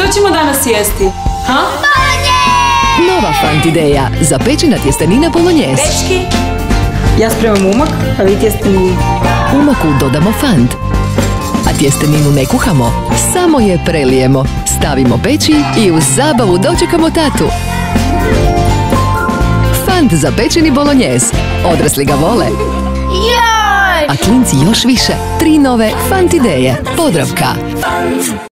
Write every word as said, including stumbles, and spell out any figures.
Što ćemo danas jesti? Ha? Nova Fant ideja. Zapečena tjestenina bolognese. Dečki, ja spremam umak, a vi tjesteninu. Umaku dodamo Fant. A tjesteninu ne kuhamo, samo je prelijemo. Stavimo peći i uz zabavu dočekamo tatu. Fant za pečeni bolognese. Odrasli ga vole. A klinci još više. Tri nove Fant ideje. Podravka.